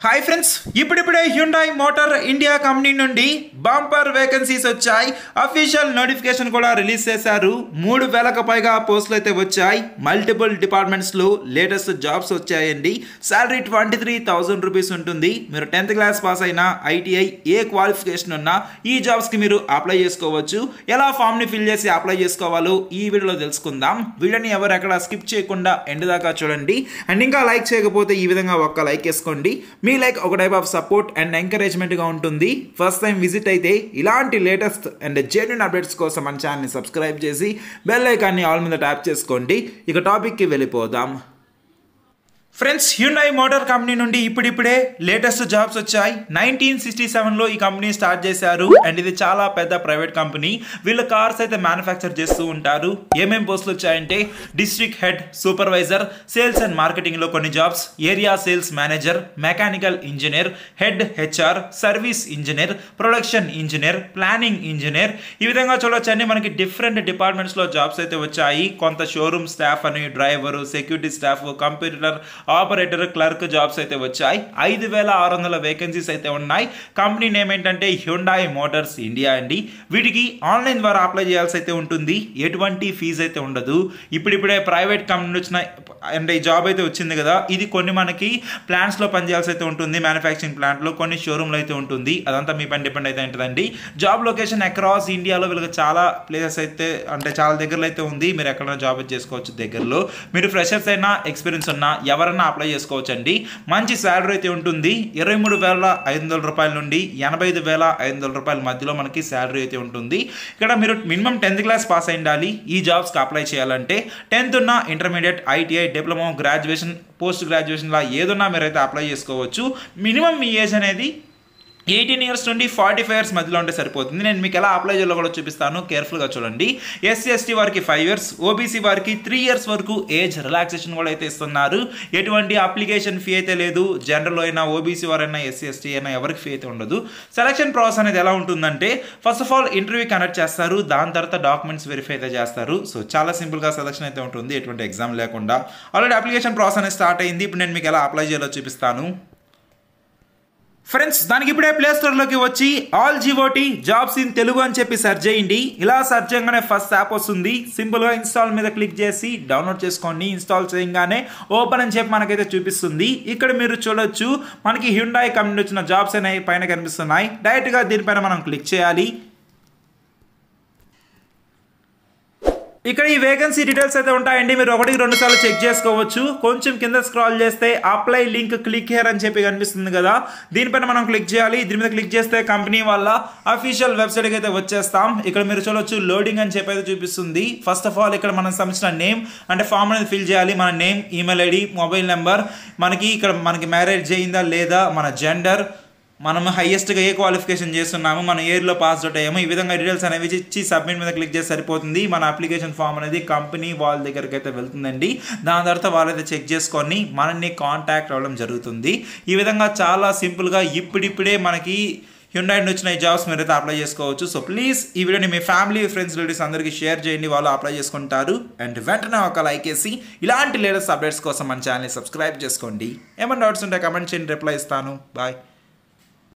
Hi friends, ఇప్పుడిప్పుడే Hyundai motor India company నుండి bumper vacancies వచ్చాయి. అఫీషియల్ నోటిఫికేషన్ కూడా రిలీజ్ చేశారు. 3,000కు పైగా పోస్టులు అయితే వచ్చాయి. మల్టిపుల్ డిపార్ట్మెంట్స్లో లేటెస్ట్ జాబ్స్ వచ్చాయండి. శాలరీ 23,000 రూపీస్ ఉంటుంది. మీరు 10th క్లాస్ పాస్ అయినా, ఐటీఐ ఏ క్వాలిఫికేషన్ ఉన్నా ఈ జాబ్స్కి మీరు అప్లై చేసుకోవచ్చు. ఎలా ఫామ్ని ఫిల్ చేసి అప్లై చేసుకోవాలో ఈ వీడియోలో తెలుసుకుందాం. వీడియోని ఎవరు ఎక్కడ స్కిప్ చేయకుండా ఎండ్ దాకా చూడండి. అండ్ ఇంకా లైక్ చేయకపోతే ఈ విధంగా ఒక్క లైక్ వేసుకోండి. మీ లైక్ ఒక type of support and encouragement గా ఉంటుంది. ఫస్ట్ టైం విజిట్ అయితే ఇలాంటి లేటెస్ట్ అండ్ జెన్యూన్ అప్డేట్స్ కోసం మన ఛానల్ని సబ్స్క్రైబ్ చేసి బెల్ ఐకాన్ని ఆల్ మీద ట్యాప్ చేసుకోండి. ఇక టాపిక్కి వెళ్ళిపోదాం. ఫ్రెండ్స్, హ్యుండాయ్ మోటార్ కంపెనీ నుండి ఇప్పుడిప్పుడే లేటెస్ట్ జాబ్స్ వచ్చాయి. 1967లో ఈ కంపెనీ స్టార్ట్ చేశారు. అండ్ ఇది చాలా పెద్ద ప్రైవేట్ కంపెనీ. వీళ్ళ కార్స్ అయితే మ్యానుఫ్యాక్చర్ చేస్తూ ఉంటారు. ఏమేం పోస్టులు వచ్చాయంటే district head, supervisor, sales and మార్కెటింగ్లో కొన్ని jobs, area sales manager, mechanical engineer, head HR, service engineer, production engineer, planning engineer. ఈ విధంగా చూడొచ్చండి, మనకి డిఫరెంట్ డిపార్ట్మెంట్స్లో జాబ్స్ అయితే వచ్చాయి. కొంత షోరూమ్ స్టాఫ్ అని, driver, security staff, computer operator, clerk jobs అయితే వచ్చాయి. 5,600 వేకెన్సీస్ అయితే ఉన్నాయి. కంపెనీ నేమ్ ఏంటంటే హ్యుండాయ్ మోటార్స్ ఇండియా అండి. వీటికి ఆన్లైన్ ద్వారా అప్లై చేయాల్సి అయితే ఉంటుంది. ఎటువంటి ఫీజు అయితే ఉండదు. ఇప్పుడిప్పుడే ప్రైవేట్ కంపెనీ వచ్చిన అండ్ ఈ జాబ్ అయితే వచ్చింది కదా, ఇది కొన్ని మనకి ప్లాంట్స్లో పనిచేయాల్సి అయితే ఉంటుంది. మ్యానుఫ్యాక్చరింగ్ ప్లాంట్లో, కొన్ని షోరూమ్లో అయితే ఉంటుంది. అదంతా మీ పని డిపెండ్ అయితే ఉంటుందండి. జాబ్ లొకేషన్ అక్రాస్ ఇండియాలో వీళ్ళకి చాలా ప్లేసెస్ అయితే అంటే చాలా దగ్గరలో అయితే ఉంది. మీరు ఎక్కడైనా జాబ్ చేసుకోవచ్చు దగ్గరలో. మీరు ఫ్రెషర్స్ అయినా, ఎక్స్పీరియన్స్ ఉన్నా ఎవరైనా అప్లై చేసుకోవచ్చు అండి. మంచి శాలరీ అయితే ఉంటుంది. 23,500 రూపాయల నుండి 85,500 రూపాయల మధ్యలో మనకి శాలరీ అయితే ఉంటుంది. ఇక్కడ మీరు మినిమం 10th క్లాస్ పాస్ అయి ఉండాలి ఈ జాబ్స్కి అప్లై చేయాలంటే. 10th ఉన్న, intermediate, ITI, diploma, graduation, post గ్రాడ్యుయేషన్లా ఏదన్నా మీరైతే అప్లై చేసుకోవచ్చు. మినిమం మీ ఏజ్ అనేది 18 ఇయర్స్ నుండి 45 ఇయర్స్ మధ్యలో ఉంటే సరిపోతుంది. నేను మీకు ఎలా అప్లై చేయాలో కూడా చూపిస్తాను, కేర్ఫుల్గా చూడండి. ఎస్సీ ఎస్టీ వారికి 5 ఇయర్స్, ఓబీసీ వారికి 3 ఇయర్స్ వరకు ఏజ్ రిలాక్సేషన్ కూడా అయితే ఇస్తున్నారు. ఎటువంటి అప్లికేషన్ ఫీ అయితే లేదు. జనరల్ అయినా, ఓబీసీ వారైనా, ఎస్సీ ఎస్టీ అయినా ఎవరికి ఫీ అయితే ఉండదు. సెలక్షన్ ప్రాసెస్ అనేది ఎలా ఉంటుందంటే, first of all interview conduct చేస్తారు. దాని తర్వాత డాక్యుమెంట్స్ వెరిఫై అయితే చేస్తారు. సో చాలా సింపుల్గా సెలక్షన్ అయితే ఉంటుంది, ఎటువంటి ఎగ్జామ్ లేకుండా. ఆల్రెడీ అప్లికేషన్ ప్రాసెస్ అనేది స్టార్ట్ అయింది. ఇప్పుడు నేను మీకు ఎలా అప్లై చేయాలో చూపిస్తాను. ఫ్రెండ్స్, దానికి ఇప్పుడే ప్లే స్టోర్లోకి వచ్చి all GOT jobs in Telugu అని చెప్పి సెర్చ్ చేయండి. ఇలా సెర్చ్ చేయగానే ఫస్ట్ యాప్ వస్తుంది. సింపుల్గా ఇన్స్టాల్ మీద క్లిక్ చేసి డౌన్లోడ్ చేసుకోండి. ఇన్స్టాల్ చేయగానే ఓపెన్ అని చెప్పి మనకైతే చూపిస్తుంది. ఇక్కడ మీరు చూడొచ్చు, మనకి హ్యుండాయ్ కంపెనీ వచ్చిన జాబ్స్ అనేవి పైన కనిపిస్తున్నాయి. డైరెక్ట్గా దీనిపైన మనం క్లిక్ చేయాలి. ఇక్కడ ఈ వేకెన్సీ డీటెయిల్స్ అయితే ఉంటాయండి. మీరు 1-2 సార్లు చెక్ చేసుకోవచ్చు. కొంచెం కింద స్క్రాల్ చేస్తే అప్లై లింక్ క్లిక్ హియర్ అని చెప్పి కనిపిస్తుంది కదా, దీనిపైన మనం క్లిక్ చేయాలి. దీని మీద క్లిక్ చేస్తే కంపెనీ వాళ్ళ అఫీషియల్ వెబ్సైట్కి అయితే వచ్చేస్తాం. ఇక్కడ మీరు చూడొచ్చు, లోడింగ్ అని చెప్పి అయితే చూపిస్తుంది. ఫస్ట్ ఆఫ్ ఆల్ ఇక్కడ మనం సంబంధించిన నేమ్ అంటే ఫామ్ అనేది ఫిల్ చేయాలి. మన name, email ID, mobile number, మనకి మ్యారేజ్ అయిందా లేదా, మన జెండర్, మనం హైయెస్ట్గా ఏ క్వాలిఫికేషన్ చేస్తున్నాము, మన ఇయర్లో పాస్ అవుట్ అయ్యాము, ఈ విధంగా డీటెయిల్స్ అనేవి ఇచ్చి సబ్మిట్ మీద క్లిక్ చేసి సరిపోతుంది. మన అప్లికేషన్ ఫామ్ అనేది కంపెనీ వాళ్ళ దగ్గరికి అయితే వెళ్తుందండి. దాని తర్వాత వాళ్ళైతే చెక్ చేసుకొని మనల్ని కాంటాక్ట్ అవ్వడం జరుగుతుంది. ఈ విధంగా చాలా సింపుల్గా ఇప్పుడిప్పుడే మనకి హ్యుండాయ్ నుండి వచ్చిన ఈ జాబ్స్ మీరైతే అప్లై చేసుకోవచ్చు. సో ప్లీజ్ ఈ వీడియోని మీ ఫ్యామిలీ, ఫ్రెండ్స్, రిలేటివ్స్ అందరికీ షేర్ చేయండి. వాళ్ళు అప్లై చేసుకుంటారు. అండ్ వెంటనే ఒక లైక్ వేసి ఇలాంటి లేటెస్ట్ అప్డేట్స్ కోసం మన ఛానల్ని సబ్స్క్రైబ్ చేసుకోండి. ఏమైనా డౌట్స్ ఉంటే కమెంట్ చేయండి, రిప్లై ఇస్తాను. బాయ్.